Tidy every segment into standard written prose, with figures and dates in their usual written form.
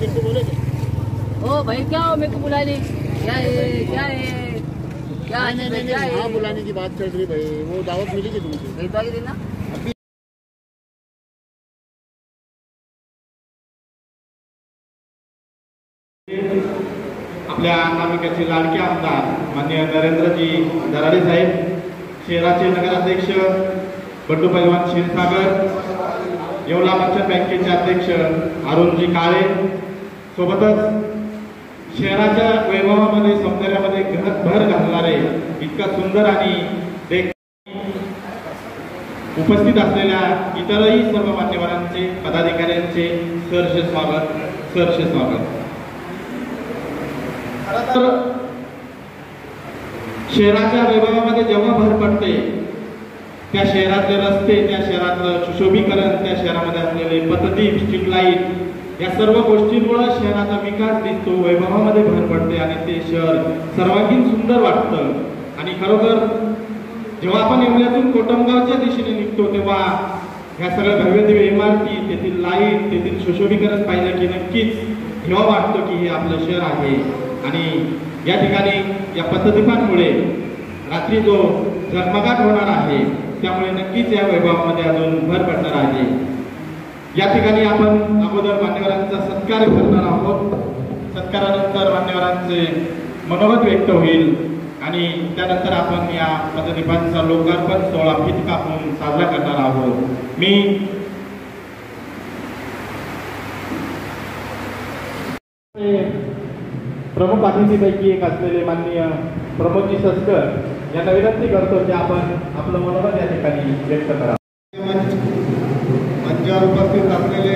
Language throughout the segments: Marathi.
ओ भाई क्या हो मेरे को बुलाने? क्या है क्या है क्या? नहीं, हाँ बुलाने की बात चल रही भाई, वो दावत मिली थी तुमसे? भेजवा के देना। आपल्या तालुक्याचे लाडके आमदार माननीय नरेंद्रजी दराडे साहेब, शहराचे नगराध्यक्ष बंडू पैलवान क्षीरसागर, येवला मर्चंट बँकेचे अध्यक्ष अरुणजी काळे, सोबतच शहराच्या वैभवामध्ये सौंदर्यामध्ये भर घालणारे इतका सुंदर आणि उपस्थित असलेल्या इतरही सर्व मान्यवरांचे पदाधिकाऱ्यांचे सहर्ष स्वागत। तर शहराच्या वैभवामध्ये जेव्हा भर पडते, त्या शहरातले रस्ते, त्या शहरातलं सुशोभीकरण, त्या शहरामध्ये असलेले पथदीप, स्ट्रीट लाईट, या सर्व गोष्टींमुळे शहराचा विकास दिसतो, वैभवामध्ये भर पडते आणि ते शहर सर्वांगीण सुंदर वाटतं। आणि खरोखर जेव्हा आपण येवल्यातून कोटमगावच्या दिशेने निघतो तेव्हा ह्या सगळ्या भव्य दिव्य इमारती, तेथील लाईट, तेथील सुशोभीकरण पाहिलं की नक्कीच हेवा वाटतो की हे आपलं शहर आहे। आणि या ठिकाणी या पथदीपांमुळे रात्री जो झगमगाट होणार आहे त्यामुळे नक्कीच या वैभवामध्ये अजून भर पडणार आहे। या ठिकाणी आपण अगोदर मान्यवरांचा सत्कार करणार आहोत, सत्कारानंतर मान्यवरांचे मनोगत व्यक्त होईल आणि त्यानंतर आपण या पथदीपांचा लोकार्पण सोहळा फीत कापून साजरा करणार आहोत। मी प्रमुख अतिथीपैकी एक असलेले माननीय प्रमोदजी सस्कर यांना विनंती करतो की आपण आपलं मनोगत या ठिकाणी व्यक्त करा। मंचावर उपस्थित असलेले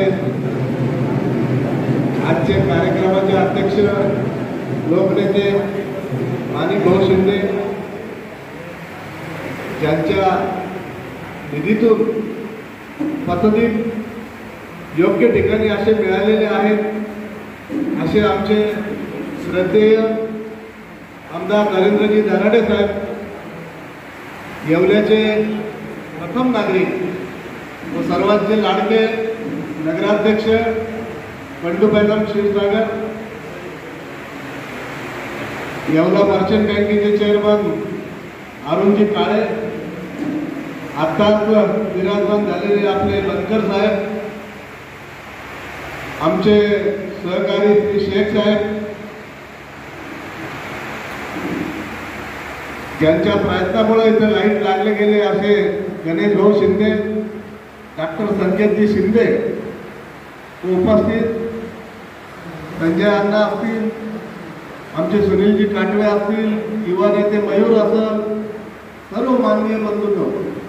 आजचे कार्यक्रमाचे अध्यक्ष लोकनेते माणिक भाऊ शिंदे, ज्यांच्या निधीतून पथदीप योग्य ठिकाणी असे मिळालेले आहेत, असे आमचे श्रद्धेय आमदार नरेंद्रजी दराडे साहेब, येवल्याचे प्रथम नागरिक व सर्वांचे लाडके नगराध्यक्ष बंडू पैलवान क्षीरसागर, येवला मर्चंट बँकेचे चेअरमन अरुणजी काळे, आत्ताच विराजमान झालेले आपले बनकर साहेब, आमचे सहकारी श्री शेख साहेब, ज्यांच्या प्रयत्नामुळे इथे लाईट लागले गेले असे गणेश भाऊ शिंदे, डॉक्टर संकेतजी शिंदे उपस्थित, संजय अण्णा असतील, आमचे सुनीलजी काटवे असतील, युवा नेते मयूर असेल, सर्व माननीय बंधूंनो,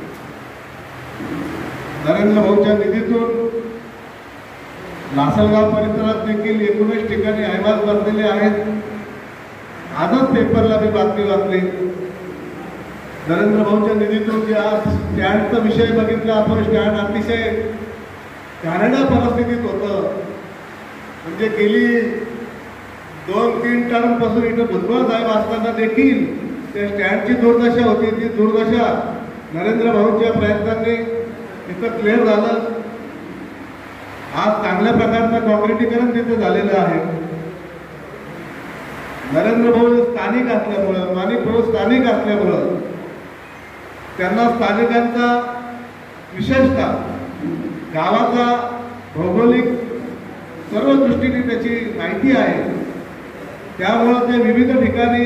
नरेंद्र भाऊच्या निधीतून लासलगाव परिसरात देखील 19 ठिकाणी अहवाल भरलेले आहेत। आजच पेपरला मी बातमी वाचली, नरेंद्र भाऊच्या निधीतून जे आज स्टँडचा विषय बघितला आपण, स्टँड अतिशय घाणेरड्या परिस्थितीत होतं, म्हणजे गेली 2-3 टर्मपासून इथं भुजबळ साहेब असताना देखील त्या स्टँडची दुर्दशा होती। ती दुर्दशा नरेंद्र भाऊंच्या प्रयत्नांनी इथं क्लिअर झालं। आज चांगल्या प्रकारचं काँक्रिटीकरण तिथे झालेलं आहे। नरेंद्र भाऊ स्थानिक असल्यामुळं, माणिक भाऊ स्थानिक असल्यामुळं त्यांना स्थानिकांचा, विशेषतः गावाचा भौगोलिक सर्व दृष्टीने त्याची माहिती आहे, त्यामुळं ते विविध ठिकाणी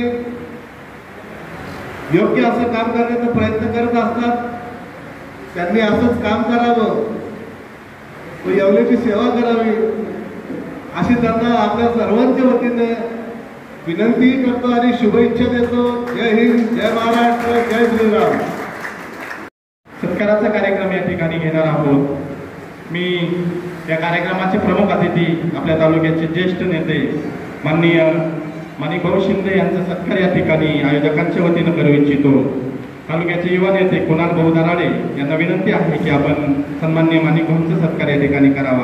योग्य असं काम करण्याचा प्रयत्न करत असतात। त्यांनी असंच काम करावं व येवल्याची सेवा करावी अशी त्यांना आपल्या सर्वांच्या वतीने विनंती करतो आणि शुभेच्छा देतो। जय हिंद, जय महाराष्ट्र, जय श्रीराम। सत्काराचा कार्यक्रम या ठिकाणी घेणार आहोत। मी या कार्यक्रमाचे प्रमुख अतिथी आपल्या तालुक्याचे ज्येष्ठ नेते माननीय माणिक भाऊ शिंदे यांचा सत्कार या ठिकाणी आयोजकांच्या वतीनं करू इच्छितो। तालुक्याचे युवा नेते कुणाल भाऊ दराडे यांना विनंती आहे की आपण सन्माननीय माणिक भाऊंचा सत्कार या ठिकाणी करावा।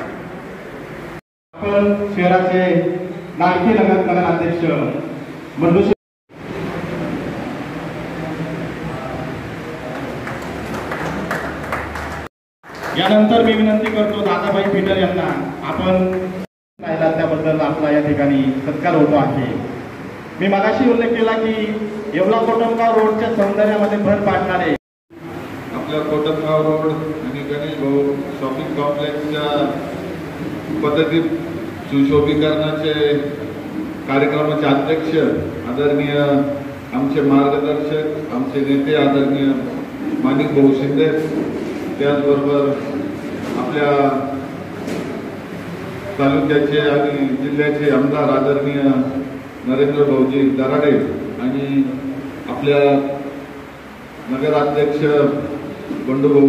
आपण शहराचे लाडके नगराध्यक्ष बंडू यानंतर मी विनंती करतो दादाभाई पीटर यांना आपण आलेला त्याबद्दल आपला या ठिकाणी सत्कार होतो आहे. मी मगाशी उल्लेख केला की येवला कोटमगाव रोडच्या सौंदर्यामध्ये भर पाडणारे आपल्या कोटमगाव रोड आणि गणेश भाऊ शॉपिंग कॉम्प्लेक्सच्या पद्धती सुशोभीकरणाचे कार्यक्रमाचे अध्यक्ष आदरणीय आमचे मार्गदर्शक आमचे नेते आदरणीय माणिक भाऊ शिंदे, त्याचबरोबर आपल्या तालुक्याचे आणि जिल्ह्याचे आमदार आदरणीय नरेंद्र भाऊजी दराडे आणि आपल्या नगराध्यक्ष बंडूभाऊ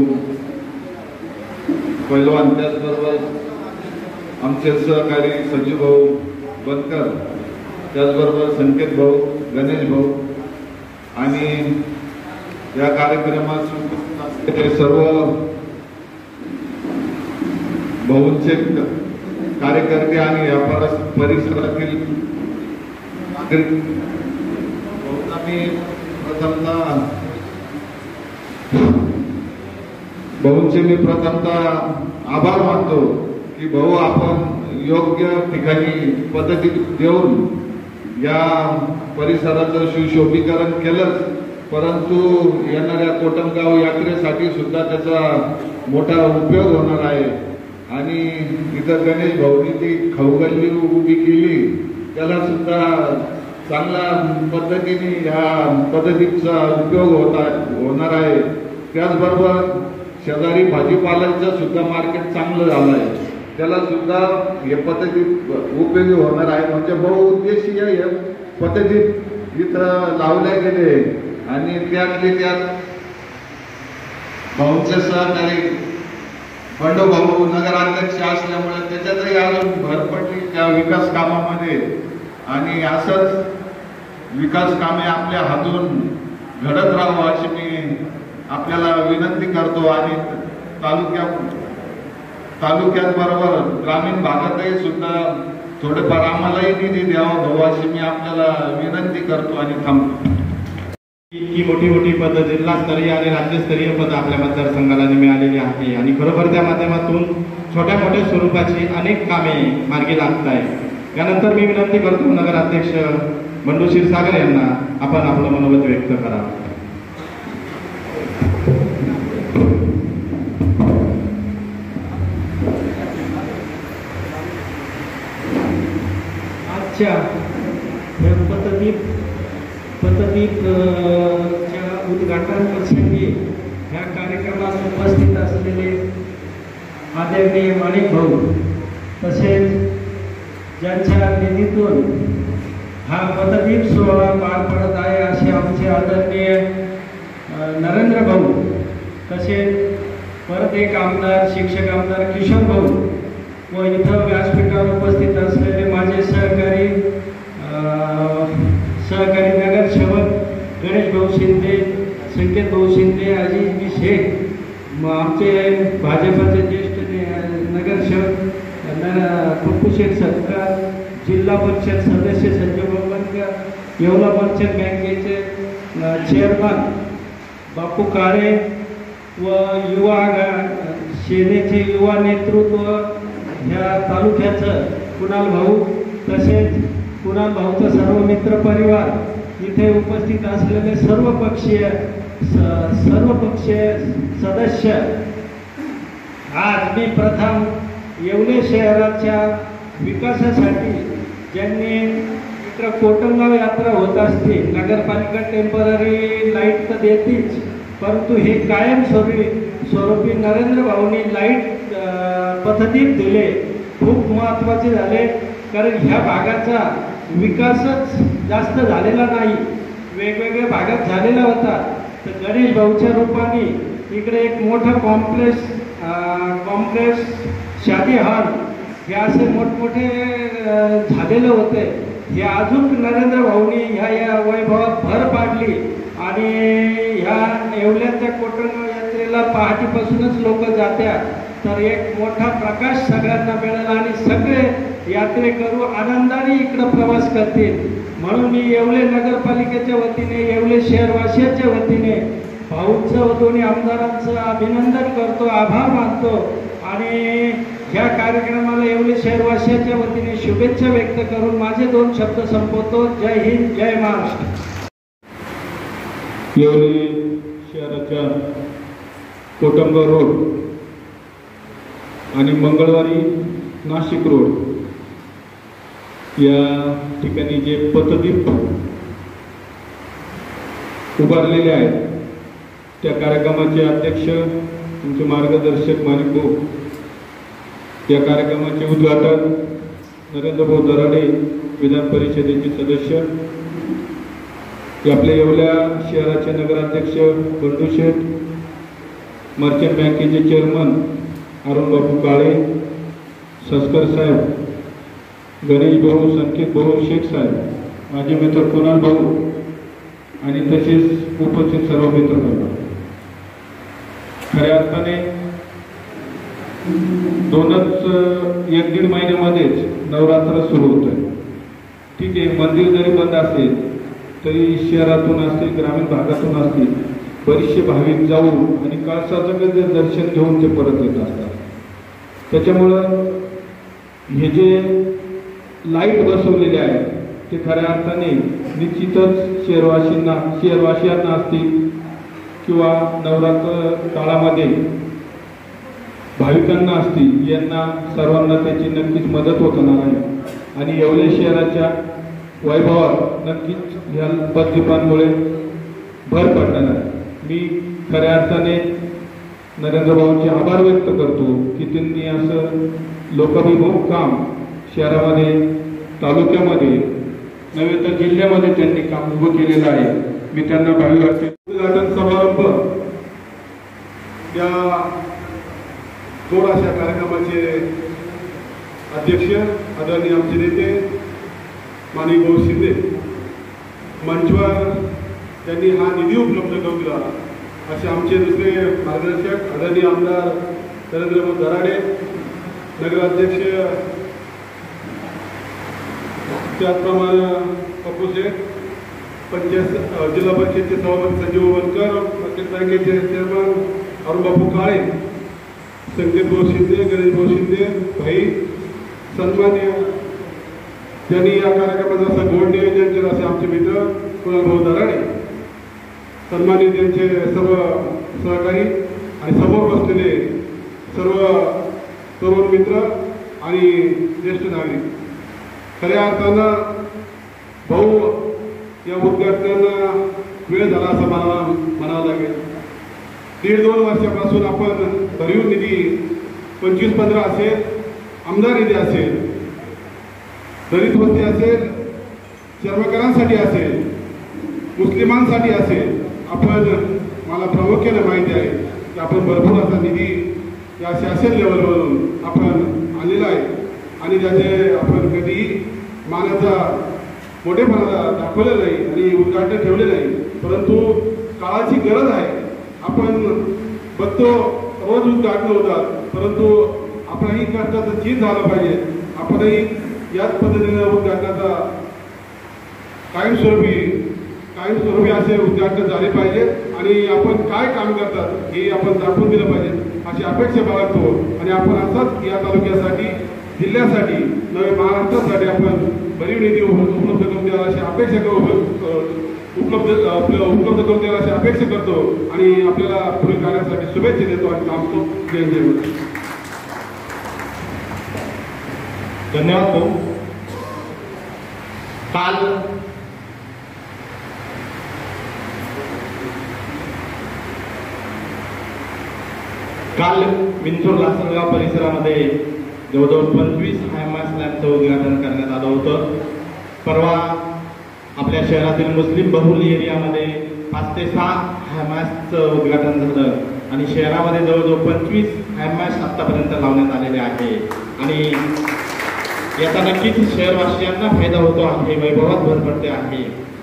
पैलवान, त्याचबरोबर आमचे सहकारी संजीव भाऊ बनकर, त्याचबरोबर संकेत भाऊ, गणेश भाऊ आणि या कार्यक्रमात सर्व भाऊंचे कार्यकर्ते आणि या परिसरातील भाऊंचे मी प्रथमतः आभार मानतो की भाऊ आपण योग्य ठिकाणी पद्धती देऊन या परिसराचं सुशोभीकरण केलंच, परंतु येणाऱ्या कोटमगाव यात्रेसाठी सुद्धा त्याचा मोठा उपयोग होणार आहे. आणि इथं गणेश भाऊनी ती खाऊगल्ली उभी केली, त्याला सुद्धा चांगल्या पद्धतीने या पद्धतीचा उपयोग होणार आहे. त्याचबरोबर शेजारी भाजीपाल्याचं सुद्धा मार्केट चांगलं झालं आहे, त्याला सुद्धा हे पद्धती उपयोगी होणार आहे. म्हणजे बहुउद्देशीय हे पद्धती इथं लावल्या गेले आणि त्यातले त्यात भाऊंचे सहकारी बंडू भाऊ नगराध्यक्ष असल्यामुळे त्याच्यातही अजून भर पडली त्या विकास कामामध्ये. आणि असंच विकास कामे आपल्या हातून घडत राहावं अशी मी आपल्याला विनंती करतो. आणि तालुक्यात बरोबर ग्रामीण भागातही सुद्धा थोडेफार आम्हालाही निधी द्यावा भाऊ अशी मी आपल्याला विनंती करतो आणि थांबतो. इतकी मोठी मोठी पद जिल्हास्तरीय आणि राज्यस्तरीय पद आपल्या मतदारसंघाला मिळालेली आहे आणि खरोखर त्या माध्यमातून छोट्या मोठ्या स्वरूपाची अनेक कामे मार्गी लागत आहेत. यानंतर मी विनंती करतो नगराध्यक्ष बंडू क्षीरसागर यांना आपण आपलं मनोगत व्यक्त करा. आजच्या पतदीपच्या उद्घाटन प्रसंगी ह्या कार्यक्रमात उपस्थित असलेले आदरणीय माणिक भाऊ, तसेच ज्यांच्या निधीतून हा पतदीप सोहळा पार पडत आहे असे आमचे आदरणीय नरेंद्र भाऊ, तसेच परत एक आमदार शिक्षक आमदार किशोर भाऊ व इथं व्यासपीठावर उपस्थित असलेले माझे सहकारी नगरसेवक गणेश भाऊ शिंदे, संकेत भाऊ शिंदे, अजिजी शेख, आमचे भाजपचे ज्येष्ठ नगरसेवक पप्पू शेख सत्कार, जिल्हा परिषद सदस्य संजय बनकर, येवला मर्चंट बँकेचे चेअरमन बापू काळे व युवा सेनेचे युवा नेतृत्व ह्या तालुक्याचं कुणाल भाऊ, तसेच कुणाल भाऊचा सर्व मित्र परिवार, इथे उपस्थित असलेले सर्व पक्षीय सदस्य. आज मी प्रथम येवले शहराच्या विकासासाठी ज्यांनी इकडं कोटमगाव यात्रा होत असते, नगरपालिका टेम्पररी लाईट तर देतीच, परंतु हे कायमस्वरूपी नरेंद्र भाऊंनी लाईट पथदीप दिले, खूप महत्त्वाचे झाले. कारण ह्या भागाचा विकासच जास्त झालेला नाही, वेगवेगळ्या भागात झालेला होता. तर गणेश भाऊच्या रूपाने इकडे एक मोठा कॉम्प्लेक्स शादी हॉल हे असे मोठमोठे झालेलं होते. हे अजून नरेंद्र भाऊनी ह्या वैभवात भर पाडली आणि ह्या येवल्याच्या कोटमगाव यात्रेला पहाटेपासूनच लोक जात्या, तर एक मोठा प्रकाश सगळ्यांना मिळाला आणि सगळे यात्रेकरू आनंदाने इकडं प्रवास करतील. म्हणून मी येवले नगरपालिकेच्या वतीने, येवले शहरवासियांच्या वतीने भाऊंचं व दोन्ही आमदारांचं अभिनंदन करतो, आभार मानतो. आणि ह्या कार्यक्रमाला येवले शहरवासियांच्या वतीने शुभेच्छा व्यक्त करून माझे 2 शब्द संपवतो. जय हिंद, जय महाराष्ट्र. येवले शहराच्या कोटमगाव रोड आणि मंगळवारी नाशिक रोड या ठिकाणी जे पतदीप उभारलेले आहेत त्या कार्यक्रमाचे अध्यक्ष तुमचे मार्गदर्शक माणिक भाऊ, या कार्यक्रमाचे उद्घाटन नरेंद्र भाऊ दराडे विधान परिषदेचे सदस्य, आपल्या येवल्या शहराचे नगराध्यक्ष बंडू शेठ, मर्चंट बँकेचे चेअरमन अरुण बापू काळे, सस्कर साहेब, गणेश भाऊ, संकेत भाऊ, शेख साहेब, माझे मित्र कुणाल भाऊ आणि तसेच उपस्थित सर्व मित्र. खऱ्या अर्थाने 1-1.5 महिन्यामध्येच नवरात्र सुरू होतं. ठीक आहे, मंदिर जरी बंद असेल तरी शहरातून असतील, ग्रामीण भागातून असतील बरेचसे भाविक जाऊन आणि कळसाचं दर्शन घेऊन ते परत येत असतात. त्याच्यामुळं हे जे लाईट बसवलेले आहेत ते खऱ्या अर्थाने निश्चितच शहरवासियांना असतील किंवा नवरात्र काळामध्ये भाविकांना असतील, यांना सर्वांना त्याची नक्कीच मदत होणार आहे आणि येवले शहराच्या वैभवात नक्कीच या पतदीपांमुळे भर पडणार आहे. मी खऱ्या अर्थाने नरेंद्र भाऊंचे आभार व्यक्त करतो की त्यांनी असं लोकाभिमुख काम शहरामध्ये, तालुक्यामध्ये नव्हे तर जिल्ह्यामध्ये त्यांनी काम उभं केलेलं आहे. मी त्यांना भावी वाटते. उद्घाटन समारंभ या थोडाशा कार्यक्रमाचे अध्यक्ष आदरणीय आमचे नेते माणिक भाऊ शिंदे, मंचवर त्यांनी हा निधी उपलब्ध करून दिला असे आमचे दुसरे मार्गदर्शक आदरणीय आमदार नरेंद्र भाऊ दराडे, नगराध्यक्ष त्याचप्रमाणे पप्पू शेठ, जिल्हा परिषदेचे सभापती संजीव वनकर, मर्चंट बँकेचे चेअरमन अरुण बापू काळे, संकेत भाऊ शिंदे, गणेश भाऊ शिंदे भाई, सन्मान्य ज्यांनी या कार्यक्रमाचं असं गोड नियोजन केलं असे आमचे मित्र कुणाल भाऊ दराडे, सन्मानित त्यांचे सर्व सहकारी आणि समोर बसलेले सर्व तरुण मित्र आणि ज्येष्ठ नागरिक. खऱ्या अर्थानं भाऊ या उद्घाटनाला वेळ झाला असं मला म्हणावं लागेल. 1.5-2 वर्षापासून आपण भरीव निधी 25-15 असेल, आमदार निधी असेल, दलित वस्ती असेल, चर्मकारांसाठी असेल, मुस्लिमांसाठी असेल, आपण मला प्रामुख्याने माहिती आहे की आपण भरपूर असा निधी या शासन लेवलवरून आपण आणलेला आहे आणि त्याचे आपण कधीही मानाचा मोठेपणा दाखवलेला नाही आणि उद्घाटन ठेवले नाही. परंतु काळाची गरज आहे. आपण बघतो रोज उद्घाटन होतात, परंतु आपल्याही कष्टाचं चीज झालं पाहिजे. आपणही याच पद्धतीने उद्घाटनाचा कायमस्वरूपी असे उद्घाटन झाले पाहिजे आणि आपण काय काम करतात हे आपण दाखवून दिलं पाहिजे अशी अपेक्षा बाळगतो आणि आपण असाच या तालुक्यासाठी, जिल्ह्यासाठी, नव्हे महाराष्ट्रासाठी आपण भरीव निधी उपलब्ध करून द्यावा अशी अपेक्षा उपलब्ध करून द्यावा अशी अपेक्षा करतो आणि आपल्याला पुढील कार्यासाठी शुभेच्छा देतो आणि थांबतो. जय जय. धन्यवाद भाऊ. काल विंचूर लासलगाव परिसरामध्ये जवळजवळ 25 हायमास लॅबचं उद्घाटन करण्यात आलं होतं. परवा आपल्या शहरातील मुस्लिम बहुल एरियामध्ये 5 ते 6 हायमासचं उद्घाटन झालं आणि शहरामध्ये जवळजवळ 25 हायमास आतापर्यंत लावण्यात आलेले आहे आणि याचा नक्कीच शहरवासियांना फायदा होतो आहे, वैभवात भर पडते आहे.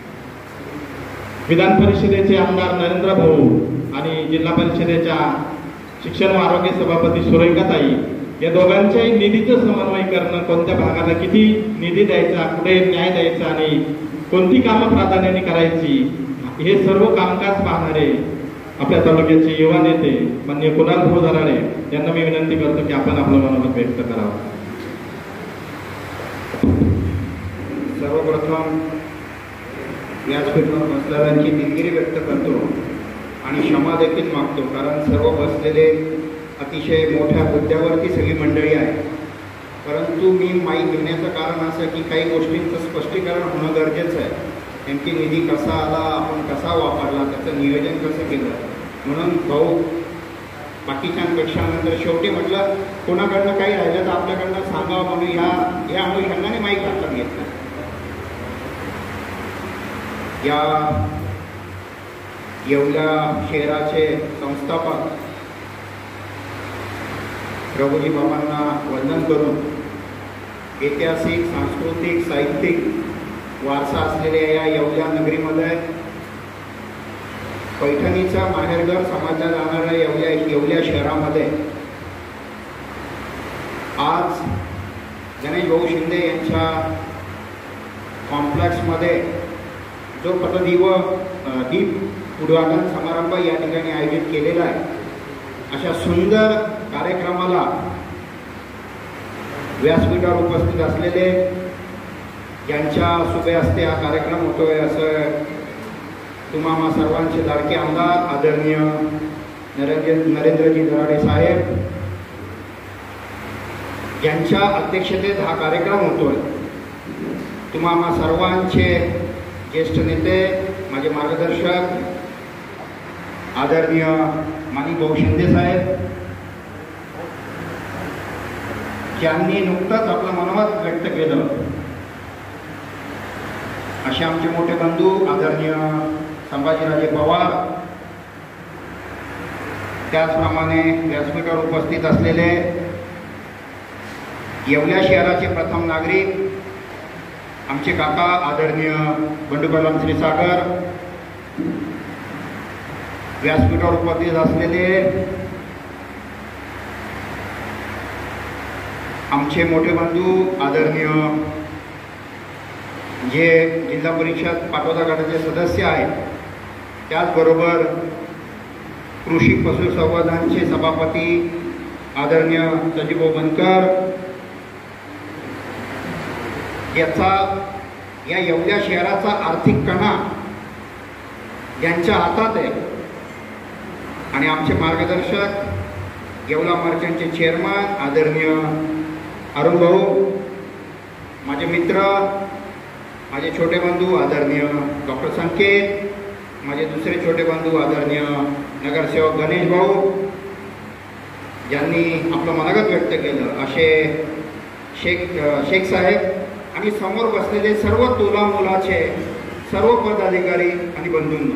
विधान परिषदेचे आमदार नरेंद्र भाऊ आणि जिल्हा परिषदेच्या शिक्षण व आरोग्य सभापती सुरेखाताई या दोघांच्याही निधीचं समन्वय करणं, कोणत्या भागाला किती निधी द्यायचा, कुठे न्याय द्यायचा आणि कोणती कामं प्राधान्याने करायची हे सर्व कामकाज पाहणारे आपल्या तालुक्याचे युवा नेते माननीय कुणाल भाऊ दराडे यांना मी विनंती करतो की आपण आपलं मनोगत व्यक्त करावं. सर्वप्रथम व्यासपीठावर बसलेल्यांची दिलगिरी व्यक्त करतो आणि क्षमा देखील मागतो, कारण सर्व बसलेले अतिशय मोठ्या मुद्द्यावरती सगळी मंडळी आहे. परंतु मी माईक घेण्याचं कारण असं की काही गोष्टींचं स्पष्टीकरण होणं गरजेचं आहे. नेमकी निधी कसा आला, आपण कसा वापरला, त्याचं नियोजन कसं केलं, म्हणून भाऊ बाकीच्यांपेक्षा नंतर शेवटी म्हटलं कोणाकडनं काही राहिलं तर आपल्याकडनं सांगावं म्हणून या अनुषंगाने माईक हातात घेतला. या येवला शहराचे संस्थापक प्रभुजी बाबांना वंदन करून ऐतिहासिक, सांस्कृतिक, साहित्यिक वारसा असलेल्या या येवला नगरीमध्ये पैठणीचा माहेरघर समजल्या जाणाऱ्या येवला शहरामध्ये आज गणेश भाऊ शिंदे यांच्या कॉम्प्लेक्समध्ये जो दीप उद्घाटन समारंभ या ठिकाणी आयोजित केलेला आहे, अशा सुंदर कार्यक्रमाला व्यासपीठावर उपस्थित असलेले ज्यांच्या शुभे हस्ते हा कार्यक्रम होतोय असं तुम्हा सर्वांचे लाडके आमदार आदरणीय नरेंद्रजी दराडे साहेब यांच्या अध्यक्षतेत हा कार्यक्रम होतोय. तुम्हा सर्वांचे ज्येष्ठ नेते, माझे मार्गदर्शक आदरणीय माणिक भाऊ शिंदे साहेब, ज्यांनी नुकतंच आपलं मनोमत व्यक्त केलं, असे आमचे मोठे बंधू आदरणीय संभाजीराजे पवार, त्याचप्रमाणे व्यासपीठावर उपस्थित असलेले येवला शहराचे प्रथम नागरिक आमचे काका आदरणीय बंडूकरराम क्षीरसागर, व्यासपीठावर उपस्थित असलेले आमचे मोठे बंधू आदरणीय जे जिल्हा परिषद पाटोदा गटाचे सदस्य आहेत, त्याचबरोबर कृषी पशुसंवर्धनचे सभापती आदरणीय सजीभाऊ बनकर, या येवला शहराचा आर्थिक कणा यांच्या हातात आहे. आणि आमचे मार्गदर्शक येवला मर्चंटचे चेअरमन आदरणीय अरुण भाऊ, माझे मित्र, माझे छोटे बंधू आदरणीय डॉक्टर संकेत, माझे दुसरे छोटे बंधू आदरणीय नगरसेवक गणेश भाऊ, ज्यांनी आपलं मनोगत व्यक्त केलं, असे शेख साहेब आणि समोर बसलेले सर्व तोला मुलाचे सर्व पदाधिकारी आणि बंधूंनो,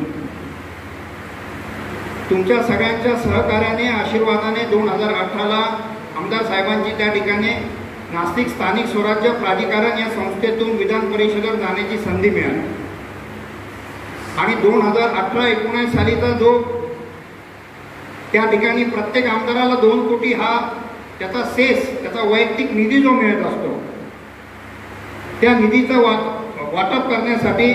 तुमच्या सगळ्यांच्या सहकार्याने, आशीर्वादाने 2018ला आमदार साहेबांची त्या ठिकाणी नाशिक स्थानिक स्वराज्य प्राधिकरण या संस्थेतून विधान परिषदेवर जाण्याची संधी मिळाली. आणि 2018-19 सालीचा जो त्या ठिकाणी प्रत्येक आमदाराला 2 कोटी हा त्याचा सेस, त्याचा वैयक्तिक निधी जो मिळत असतो, त्या निधीचं वाटप करण्यासाठी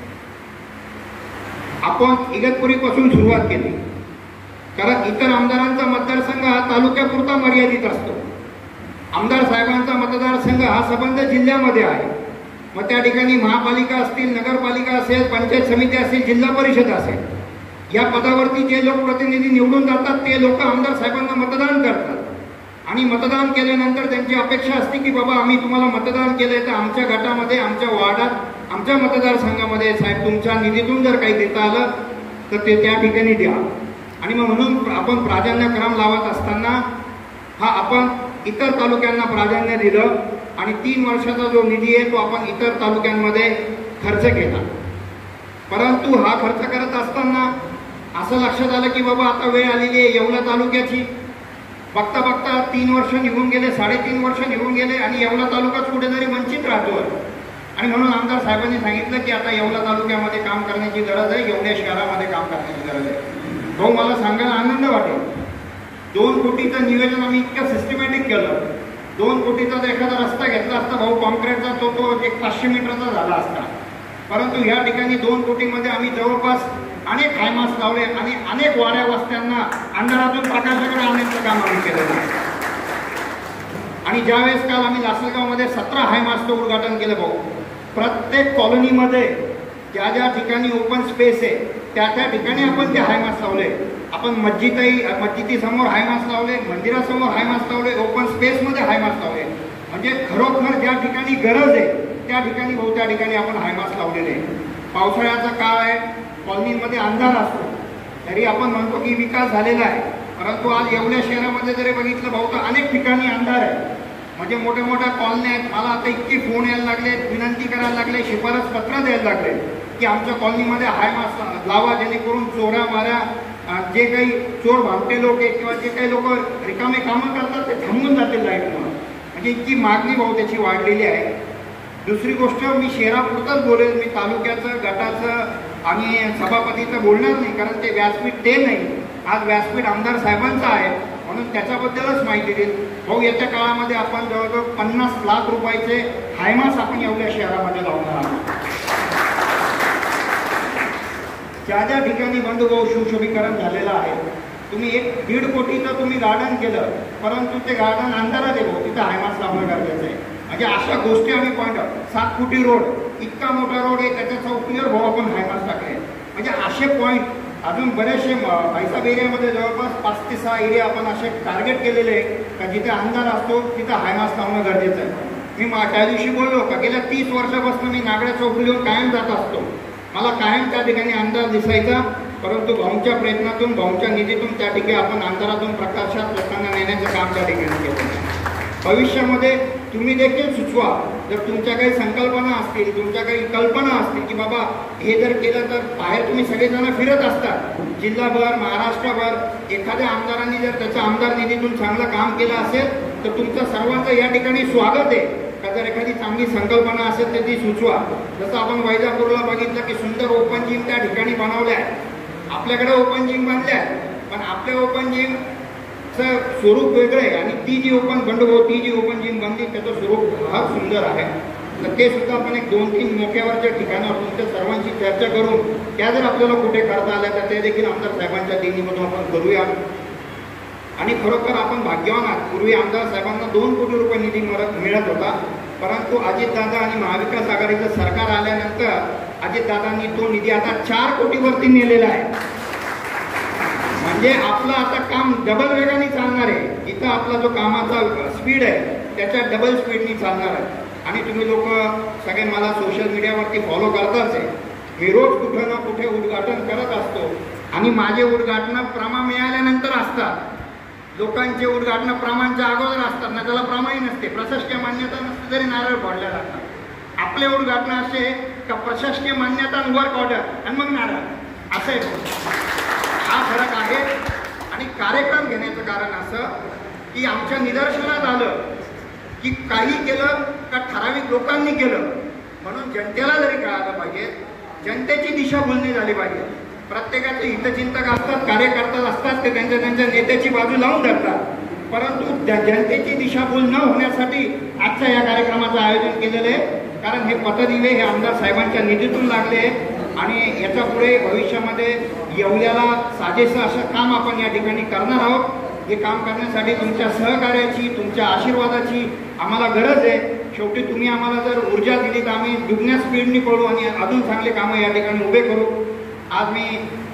आपण इगतपुरीपासून सुरुवात केली. कारण इतर आमदारांचा मतदारसंघ हा तालुक्यापुरता मर्यादित असतो, आमदार साहेबांचा मतदारसंघ हा संबंध जिल्ह्यामध्ये आहे. मग त्या ठिकाणी महापालिका असतील, नगरपालिका असेल, पंचायत समिती असेल, जिल्हा परिषद असेल, या पदावरती जे लोकप्रतिनिधी निवडून जातात ते लोक आमदार साहेबांना मतदान करतात. आणि मतदान केल्यानंतर त्यांची अपेक्षा असते की बाबा आम्ही तुम्हाला मतदान केलंय तर आमच्या गटामध्ये, आमच्या वार्डात, आमच्या मतदारसंघामध्ये साहेब तुमच्या निधीतून जर काही देता आलं तर ते त्या ठिकाणी द्या. आणि मग म्हणून आपण प्राधान्यक्रम लावत असताना हा आपण इतर तालुक्यांना प्राधान्य दिलं आणि 3 वर्षाचा जो निधी आहे तो आपण इतर तालुक्यांमध्ये खर्च केला. परंतु हा खर्च करत असताना असं लक्षात आलं की बाबा आता वेळ आलेली आहे येवला तालुक्याची. बघता बघता 3 वर्ष निघून गेले, 3.5 वर्ष निघून गेले आणि येवला तालुकाच कुठेतरी वंचित राहतोय. आणि म्हणून आमदार साहेबांनी सांगितलं की आता येवला तालुक्यामध्ये काम करण्याची गरज आहे, येवला शहरामध्ये काम करण्याची गरज आहे. भाऊ मला सांगायला आनंद वाटेल, 2 कोटीचं नियोजन आम्ही इतकं सिस्टमॅटिक केलं. 2 कोटीचा जर एखादा रस्ता घेतला असता भाऊ कॉन्क्रीटचा तो 500 मीटरचा झाला असता. परंतु या ठिकाणी 2 कोटीमध्ये आम्ही जवळपास अनेक हायमास लावले आणि अनेक वाड्या वस्त्यांना अंधारातून प्रकाशाकडे आणण्याचं काम आम्ही केलेलं आहे. आणि ज्यावेळेस काल आम्ही लासलगावमध्ये 17 हायमासचं उद्घाटन केलं भाऊ, प्रत्येक कॉलनीमध्ये ज्या ज्या ठिकाणी ओपन स्पेस आहे त्या त्या ठिकाणी आपण ते हायमास लावले. आपण मस्जिदीसमोर हायमास लावले, मंदिरासमोर हायमास लावले, ओपन स्पेसमध्ये हायमास लावले. म्हणजे खरोखर ज्या ठिकाणी गरज आहे त्या ठिकाणी भाऊ त्या ठिकाणी आपण हायमास लावलेले. पावसाळ्याचा काळ आहे, कॉलनीमध्ये अंधार असतो, तरी आपण म्हणतो की विकास झालेला आहे. परंतु आज एवढ्या शहरामध्ये जरी बघितलं भाऊ तर अनेक ठिकाणी अंधार आहे. म्हणजे मोठ्या मोठ्या कॉलन्या आहेत. मला आता इतकी फोन यायला लागले, विनंती करायला लागले, शिफारस पत्र द्यायला लागले की आमच्या कॉलनीमध्ये हायमास लावा, जेणेकरून चोऱ्या माऱ्या, जे काही चोर भामटे लोक आहेत किंवा जे काही लोक रिकामे कामं करतात ते थांबून जातील लाईटमुळे. म्हणजे इतकी मागणी भाऊ त्याची वाढलेली आहे. दुसरी गोष्ट, मी शहरापुरतंच बोलेल, मी तालुक्याचं, गटाचं आणि सभापतीचं बोलणार नाही, कारण ते व्यासपीठ ते नाही. आज व्यासपीठ आमदार साहेबांचं आहे म्हणून त्याच्याबद्दलच माहिती देईल. भाऊ, येत्या काळामध्ये आपण जवळजवळ 50 लाख रुपयाचे हायमास आपण एवढ्या शहरामध्ये लावणार आहोत. ज्या ज्या ठिकाणी बंधुभाऊ शिवशोभीकरण झालेलं आहे, तुम्ही 1-1.5 कोटीचं तुम्ही गार्डन केलं, परंतु ते गार्डन अंधारात आहे भाऊ, तिथं हायमास लावणं गरजेचं आहे. म्हणजे अशा गोष्टी आम्ही पॉईंट 7 कोटी रोड, इतका मोठा रोड आहे, त्याच्या चौकीवर भाऊ आपण हायमास टाकले. म्हणजे असे पॉईंट अजून बरेचसे भाईसाहेब एरियामध्ये जवळपास 5 ते 6 एरिया आपण असे टार्गेट केलेले आहे का जिथे अंधार असतो तिथं हायमास लावणं गरजेचं आहे. मी त्या दिवशी बोललो का गेल्या 30 वर्षापासून मी नागड्या चौकीवर कायम जात असतो. मला कायम त्या ठिकाणी अंधार दिसायचा, परंतु भाऊंच्या प्रयत्नातून, भाऊंच्या निधीतून त्या ठिकाणी आपण अंधारातून प्रकाशात लोकांना नेण्याचं काम त्या ठिकाणी केलं. भविष्यामध्ये तुम्ही देखील सुचवा, जर तुमच्या काही संकल्पना असतील, तुमच्या काही कल्पना असतील की बाबा हे जर केलं तर बाहेर तुम्ही सगळेजण फिरत असतात जिल्हाभर, महाराष्ट्रभर, एखाद्या आमदारांनी जर त्याच्या आमदार निधीतून चांगलं काम केलं असेल तर तुमचं सर्वांचं या ठिकाणी स्वागत आहे. का जर एखादी चांगली संकल्पना असेल तर ती सुचवा. जसं आपण वैजापूरला बघितलं की सुंदर ओपन जिम त्या ठिकाणी बनवल्या आहे. आपल्याकडे ओपन जिम बांधल्या आहे, पण आपल्या ओपन जिमचं स्वरूप वेगळं आहे आणि ती जी ओपन जिम बनली त्याचं स्वरूप फार सुंदर आहे. तर ते सुद्धा आपण एक 2-3 मोक्यावरच्या ठिकाणावर तुमच्या सर्वांची चर्चा करून त्या जर आपल्याला कुठे करता आल्या तर ते देखील आमदार साहेबांच्या देणगीमधून आपण करूया. आणि खरोखर आपण भाग्यवान आहात. पूर्वी आमदार साहेबांना 2 कोटी रुपये निधी मिळत होता, परंतु अजितदादा आणि महाविकास आघाडीचं सरकार आल्यानंतर अजितदादांनी तो निधी आता 4 कोटीवरती नेलेला आहे. म्हणजे आपलं आता काम डबल वेगाने चालणार आहे. इथं आपला जो कामाचा स्पीड आहे त्याच्या डबल स्पीडनी चालणार आहे. आणि तुम्ही लोक सगळे मला सोशल मीडियावरती फॉलो करताच आहे. मी रोज कुठं ना कुठे उद्घाटन करत असतो आणि माझे उद्घाटन प्रमा मिळाल्यानंतर असतात. लोकांचे उद्घाटन प्रमाणच्या अगोदर असतात ना, त्याला प्रमाही नसते, प्रशासकीय मान्यता नसते तरी नारळ फोडल्या जातात. आपले उद्घाटन असे का प्रशासकीय मान्यता, वर्क ऑर्डर आणि मग नारळ, असं आहे. हा फरक आहे. आणि कार्यक्रम घेण्याचं कारण असं की आमच्या निदर्शनात आलं की काही केलं का ठराविक लोकांनी केलं, म्हणून जनतेला जरी कळालं पाहिजे, जनतेची दिशाभूल झाली पाहिजे. प्रत्येकाचे हितचिंतक असतात, कार्यकर्ता असतात, ते त्यांच्या नेत्याची बाजू लावून धरतात, परंतु जनतेची दिशाभूल न होण्यासाठी आजच्या या कार्यक्रमाचं आयोजन केलेलं आहे. कारण हे पथदिवे हे आमदार साहेबांच्या निधीतून लागले आहेत आणि याच्या पुढे भविष्यामध्ये येवल्याला साजेसं असं काम आपण या ठिकाणी करणार आहोत. हे काम करण्यासाठी तुमच्या सहकार्याची, तुमच्या आशीर्वादाची आम्हाला गरज आहे. शेवटी तुम्ही आम्हाला जर ऊर्जा दिली तर आम्ही दुगण्या स्पीडनी पळू आणि अजून चांगले कामं या ठिकाणी उभे करू. आज मी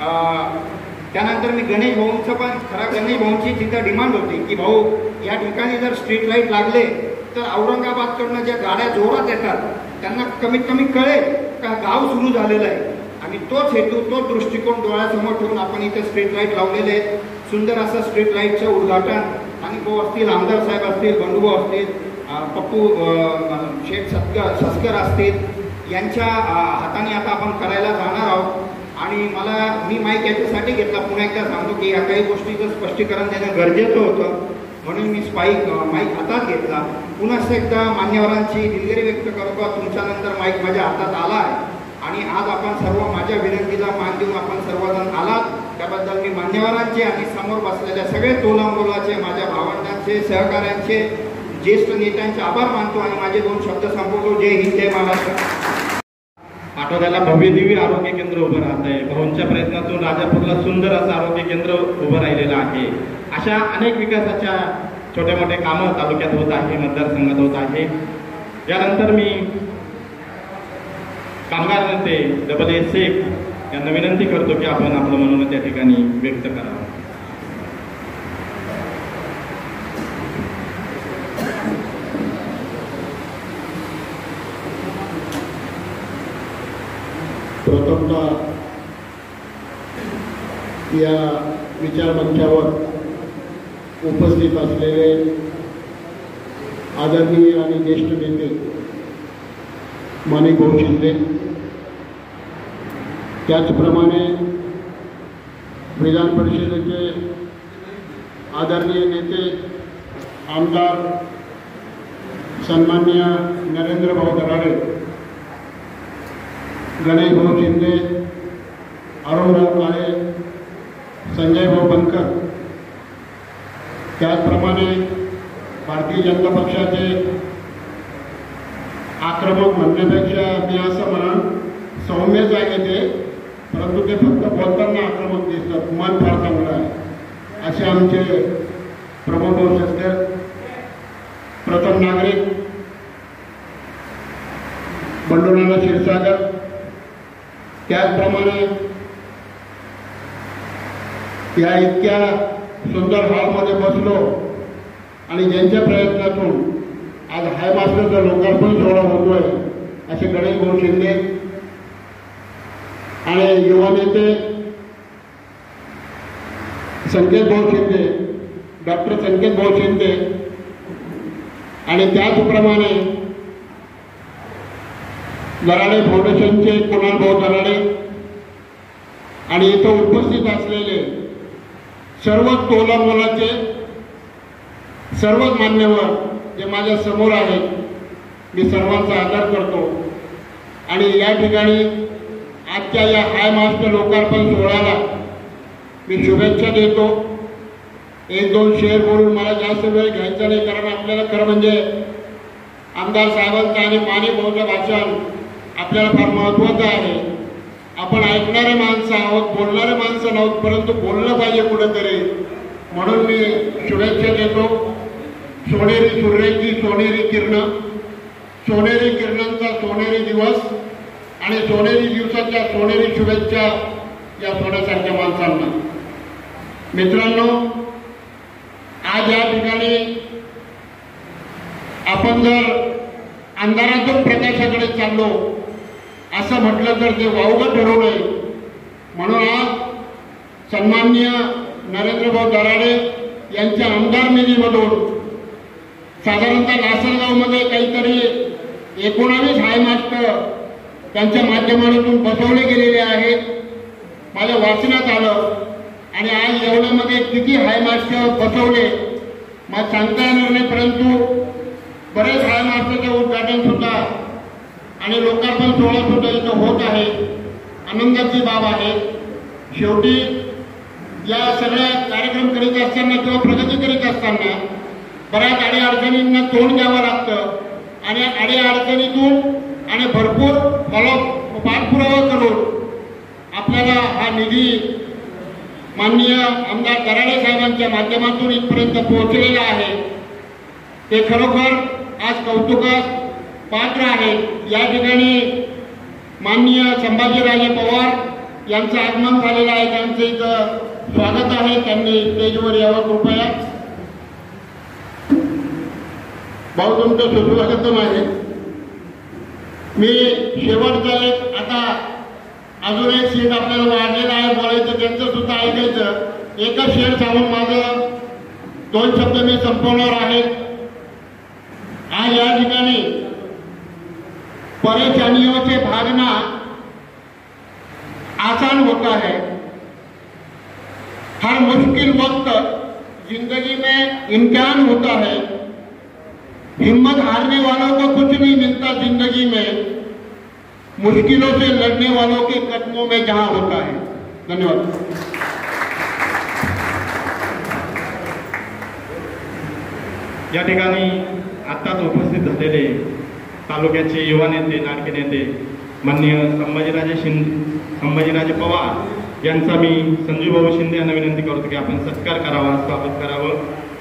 त्यानंतर मी गणेश भाऊंचं पण, खरं गणेश भाऊंची तिथं डिमांड होती की भाऊ या ठिकाणी जर स्ट्रीट लाईट लागले तर औरंगाबादकडनं ज्या गाड्या जोरात येतात त्यांना कमीत कमी कळेल का गाव सुरू झालेलं आहे. आणि तोच हेतू, तोच दृष्टिकोन डोळ्यासमोर ठेवून आपण इथे स्ट्रीट लाईट लावलेले आहेत. सुंदर असं स्ट्रीट लाईटचं उद्घाटन आणि भाऊ असतील, आमदार साहेब असतील, बंधुभाऊ असतील, पप्पू शेठ सस्कर असतील, यांच्या हाताने आता आपण करायला जाणार आहोत. आणि मी माईक याच्यासाठी घेतला, पुन्हा एकदा सांगतो की या काही गोष्टीचं स्पष्टीकरण देणं गरजेचं होतं, म्हणून मी माईक हातात घेतला. पुन्हा एकदा मान्यवरांची दिलगिरी व्यक्त करतो, तुमच्यानंतर माईक माझ्या हातात आला आहे आणि आज आपण सर्व माझ्या विनंतीला मान देऊन आपण सर्वजण आलात, त्याबद्दल मी मान्यवरांचे आणि समोर बसलेल्या सगळे तोलामोलाचे माझ्या भावंडांचे, सहकाऱ्यांचे, ज्येष्ठ नेत्यांचे आभार मानतो आणि माझे 2 शब्द संपवतो. जय हिंद, जय महाराष्ट्र. आठवड्याला भव्य दिव्य आरोग्य केंद्र उभं राहत आहे. भाऊंच्या प्रयत्नातून राजापूरला सुंदर असं आरोग्य केंद्र उभं राहिलेलं आहे. अशा अनेक विकासाच्या छोटे मोठे कामं तालुक्यात होत आहे, मतदारसंघात होत आहे. यानंतर मी कामगार नेते डबल ए शेख यांना विनंती करतो की आपण आपलं मनोमत त्या ठिकाणी व्यक्त करावं. प्रथमतः या विचारमंचावर उपस्थित असलेले आदरणीय आणि ज्येष्ठ नेते माणिक भाऊ शिंदे, त्याचप्रमाणे विधान परिषदेचे आदरणीय नेते आमदार सन्माननीय नरेंद्र भाऊ दराडे, गणेश भाऊ शिंदे, अरुणभाऊ काळे, संजय भाऊ बनकर, त्याचप्रमाणे भारतीय जनता पक्षाचे आक्रमक म्हणण्यापेक्षा मी असं म्हणून सौम्यच आहे ते, परंतु ते फक्त बोलताना आक्रमक दिसतात, मन फार चांगलं आहे असे आमचे प्रमोद भाऊ शेतकर, प्रथम नागरिक बंडूनाना क्षीरसागर, त्याचप्रमाणे या इतक्या सुंदर हॉलमध्ये बसलो आणि ज्यांच्या प्रयत्नातून आज हाय मास्टरचा लोकार्पण सोहळा होतोय असे गणेश भाऊ शिंदे आणि युवा नेते संकेत भाऊ शिंदे, डॉक्टर संकेत भाऊ शिंदे आणि त्याचप्रमाणे दराडे फाउंडेशनचे कुणाल भाऊ दराडे आणि इथं उपस्थित असलेले सर्व तोलामोलाचे सर्व मान्यवर जे माझ्या समोर आहेत, मी सर्वांचा आदर करतो आणि या ठिकाणी आजच्या या हाय मास्टर लोकार्पण सोहळ्याला मी शुभेच्छा देतो. एक दोन शेअर बोलून मला जास्त वेळ घ्यायचा नाही, कारण आपल्याला खरं म्हणजे आमदार साहेबांचं आणि माणिक भाऊचं भाषण आपल्याला फार महत्त्वाचं आहे. आपण ऐकणारे माणसं आहोत, बोलणारे माणसं नव्हत, परंतु बोललं पाहिजे कुठंतरी, म्हणून मी शुभेच्छा देतो. सोनेरी सूर्याची सोनेरी किरण, सोनेरी किरणांचा सोनेरी दिवस आणि सोनेरी दिवसाच्या सोनेरी शुभेच्छा या सोन्यासारख्या माणसांना. मित्रांनो, आज या ठिकाणी आपण जर अंधारातून प्रकाशाकडे चाललो असं म्हटलं तर ते वावगं ठरू नये, म्हणून आज सन्माननीय नरेंद्रभाऊ दराडे यांच्या आमदार निधीमधून साधारणतः लासलगावमध्ये काहीतरी 19 हाय मास्टर त्यांच्या माध्यमातून बसवले गेलेले आहेत, माझ्या वाचण्यात आलं. आणि आज येवल्यामध्ये किती हाय मास्टर बसवले मला सांगता येणार नाही, परंतु बरेच हाय मास्टरचे उद्घाटन सुद्धा आणि लोकार्पण सोहळा सुद्धा इथं होत आहे. आनंदाची बाब आहे. शेवटी या सगळ्या कार्यक्रम करीत असताना किंवा प्रगती करीत असताना बऱ्याच अडीअडचणींना तोंड द्यावं लागतं आणि या अडीअडचणीतून आणि भरपूर पाठपुरावा करून आपल्याला हा निधी माननीय आमदार दराडे साहेबांच्या माध्यमातून इथपर्यंत पोहोचलेला आहे. ते खरोखर आज कौतुकास पात्र आहे. या ठिकाणी माननीय संभाजीराजे पवार यांचं आगमन झालेलं आहे, त्यांचं इथं स्वागत आहे, त्यांनी स्टेजवर यावं कृपया. भाऊ तुमचं सुस्वागतम आहे. मी शेवटचं एक आता अजून एक सीट आपल्याला वाढलेलं आहे बोलायचं, त्यांचं सुद्धा ऐकायचं. एकच शेअर सांगून माझं 2 शब्द मी संपवणार आहे. आज या ठिकाणी परेशानियों से भागना आसान होता है, हर मुश्किल वक्त जिंदगी में इम्तिहान होता है, हिम्मत हारने वालों को कुछ नहीं मिलता जिंदगी में, मुश्किलों से लड़ने वालों के कदमों में जहां होता है. धन्यवाद. या ठिकाणी आत्ताच उपस्थित झालेले तालुक्याचे युवा नेते, लाडके नेते माननीय संभाजीराजे पवार यांचा मी संजूभाऊ शिंदे यांना विनंती करतो की आपण सत्कार करावा, स्वागत करावं.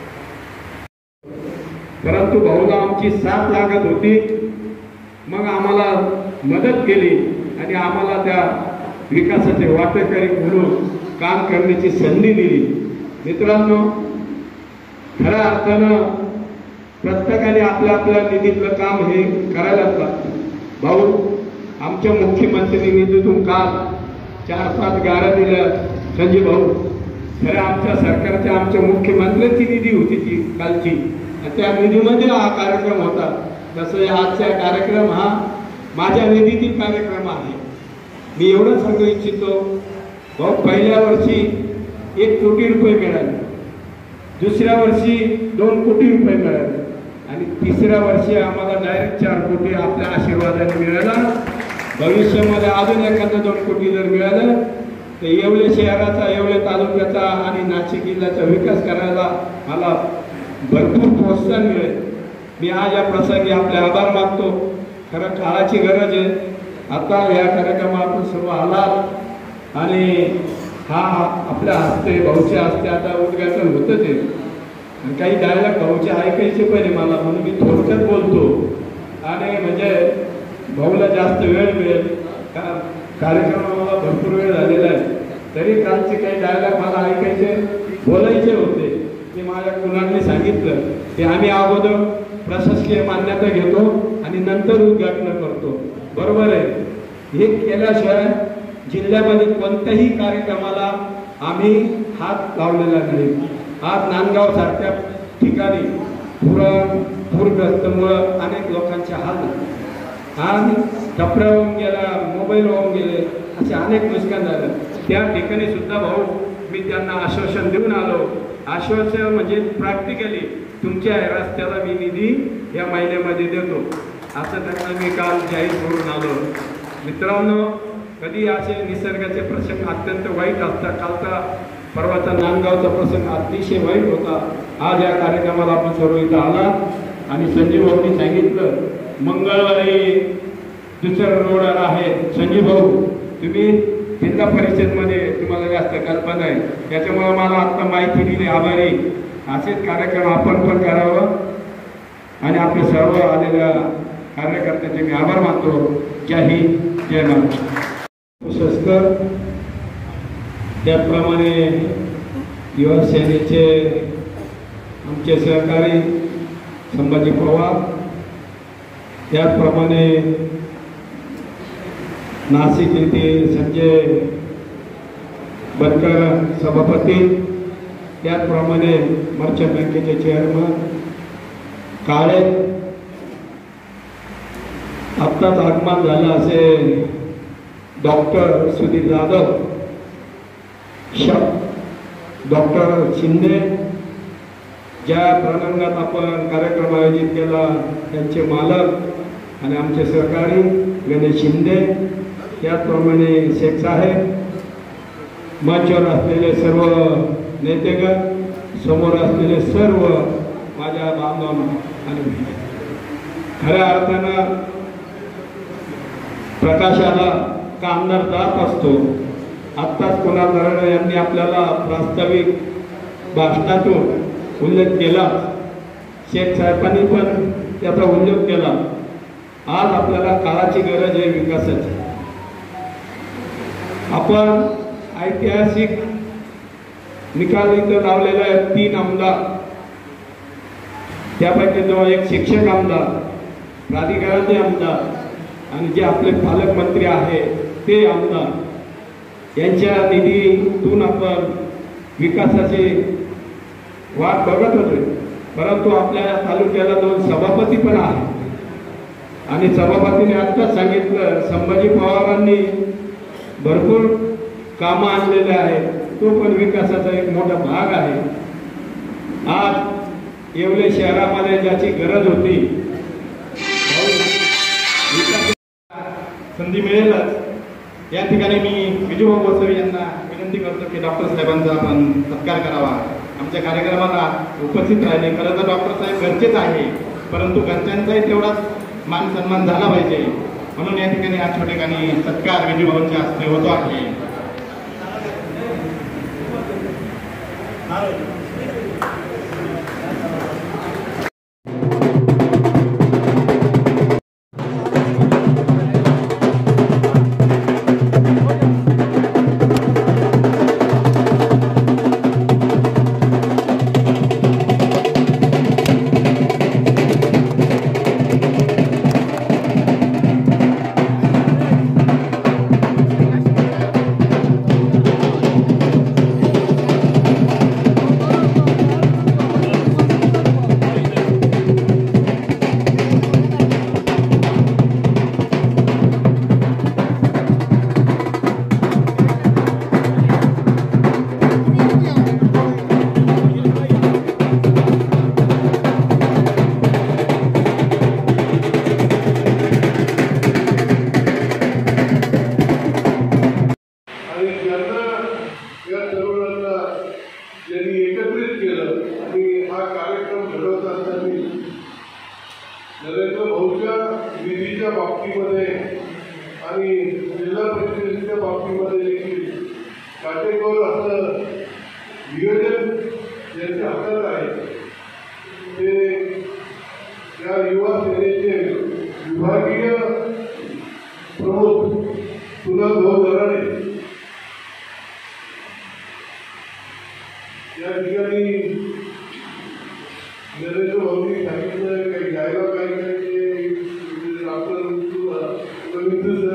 परंतु भाऊला आमची साथ लागत होती. मग आम्हाला मदत केली आणि आम्हाला त्या विकासाचे वाटेकरी म्हणून काम करण्याची संधी दिली. मित्रांनो, खऱ्या अर्थानं प्रत्येकाने आपल्या आपल्या निधीतलं काम हे करायलाच लागतं. भाऊ आमच्या मुख्यमंत्री निधीतून काल 4-5 गाड्या दिल्या. संजय भाऊ, खऱ्या आमच्या सरकारच्या आमच्या मुख्यमंत्र्यांची निधी होती ती कालची, त्या निधीमध्ये हा कार्यक्रम होता. तसं आजचा कार्यक्रम हा माझ्या निधीतील कार्यक्रम आहे. मी एवढं सांगू इच्छितो, भाऊ पहिल्या वर्षी 1 कोटी रुपये मिळाले, दुसऱ्या वर्षी 2 कोटी रुपये मिळाले आणि तिसऱ्या वर्षी आम्हाला डायरेक्ट 4 कोटी आपल्या आशीर्वादाने मिळाला. भविष्यामध्ये अजून एखादं 2 कोटी जर मिळालं तर येवले शहराचा, येवले तालुक्याचा आणि नाशिक जिल्ह्याचा विकास करायला मला भरपूर प्रोत्साहन मिळेल. मी आज या प्रसंगी आपले आभार मानतो. खरं काळाची गरज आहे. आता या कार्यक्रमात आपण सर्व आलात आणि हा आपल्या हस्ते, भाऊच्या हस्ते आता उद्घाटन होतच आहे. काही डायलॉग भाऊचे ऐकायचे पहिले मला, म्हणून मी थोडक्यात बोलतो आणि म्हणजे भाऊला जास्त वेळ मिळेल. कार्यक्रमाला भरपूर वेळ झालेला आहे, तरी कालचे काही डायलॉग मला ऐकायचे, बोलायचे होते. ते माझ्या कुणाने सांगितलं की आम्ही अगोदर प्रशासकीय मान्यता घेतो आणि नंतर उद्घाटन करतो. बरोबर आहे. हे केल्याशिवाय जिल्ह्यामध्ये कोणत्याही कार्यक्रमाला आम्ही हात लावलेला नाही. आज नांदगाव सारख्या ठिकाणी पूरग्रस्तमुळं अनेक लोकांचे हाल झाले आणि टपऱ्या होऊन गेला, मोबाईल होऊन गेले, असे अनेक नुकसान झालं. त्या ठिकाणी सुद्धा भाऊ मी त्यांना आश्वासन देऊन आलो. आश्वासन म्हणजे प्रॅक्टिकली तुमच्या रस्त्याला मी निधी या महिन्यामध्ये देतो असं त्यांना मी काल जाहीर करून आलो. मित्रांनो, कधी असे निसर्गाचे प्रसंग अत्यंत वाईट असतात. कालचा परवाचा नांदगावचा प्रसंग अतिशय वाईट होता. आज या कार्यक्रमाला आपण सर्व इथं आला आणि संजय भाऊंनी सांगितलं मंगळवारी दुसरा रोड आहे. संजय भाऊ, तुम्ही जिल्हा परिषदमध्ये तुम्हाला जास्त कल्पना आहे, त्याच्यामुळे मला आत्ता माहिती दिली. आभारी. असेच कार्यक्रम आपण पण करावं आणि आपले सर्व आलेल्या कार्यकर्त्यांचे मी आभार मानतो. जय हिंद, जय महाराष्ट्र. त्याप्रमाणे युवा सेनेचे आमचे सहकारी संभाजी पवार, त्याचप्रमाणे नाशिक येथे संजय बनकर सभापती, त्याचप्रमाणे मर्चंट बँकेचे चेअरमन काळे, आत्ताच आगमन झालं असे डॉक्टर सुधीर जाधव, डॉक्टर शिंदे, ज्या प्रणांगणात आपण कार्यक्रम आयोजित केला त्यांचे मालक आणि आमचे सहकारी गणेश शिंदे, त्याचप्रमाणे शेख साहेब, मंचावर असलेले सर्व नेतेगण, समोर असलेले सर्व माझ्या बांधवांना आणि खऱ्या अर्थानं प्रकाशाला कामदार जात असतो. आत्ताच कुणाल दराडे यांनी आपल्याला प्रास्ताविक भाषणातून उल्लेख केला, शेख साहेबांनी पण त्याचा उल्लेख केला. आज आपल्याला काळाची गरज आहे विकासाची. आपण ऐतिहासिक निकाल इथं लावलेला आहे. 3 आमदार, त्यापैकी जो एक शिक्षक आमदार, प्राधिकरणाचे आमदार आणि जे आपले पालकमंत्री आहे ते आमदार, यांच्या निधीतून आपण विकासाची वाट बघत होते. परंतु आपल्या तालुक्याला 2 सभापती पण आहेत आणि सभापतीने आत्ताच सांगितलं संभाजी पवारांनी भरपूर कामं आणलेले आहेत. तो पण विकासाचा एक मोठा भाग आहे. आज येवले शहरामध्ये ज्याची गरज होती, संधी मिळेलच. या ठिकाणी मी विजूभाऊ गोसावी यांना विनंती करतो की डॉक्टर साहेबांचा आपण सत्कार करावा. आमच्या कार्यक्रमाला उपस्थित राहिले. खरं तर डॉक्टर साहेब घरचेच आहे, परंतु घरच्यांचाही तेवढाच मान सन्मान झाला पाहिजे. म्हणून या ठिकाणी आज या ठिकाणी सत्कार विजयभाऊंच्या हस्ते होतो आहे. नरेंद्र भाऊच्या निधीच्या बाबतीमध्ये आणि जिल्हा परिषदेच्या बाबतीमध्ये देखील काटेकोर असं नियोजन यांच्या हातात आहे. ते या युवा सेनेचे विभागीय प्रमुख कुणाल भाऊ दराडे या ठिकाणी नरेंद्र भाऊंनी सांगितलं काही घ्यायला काय आपण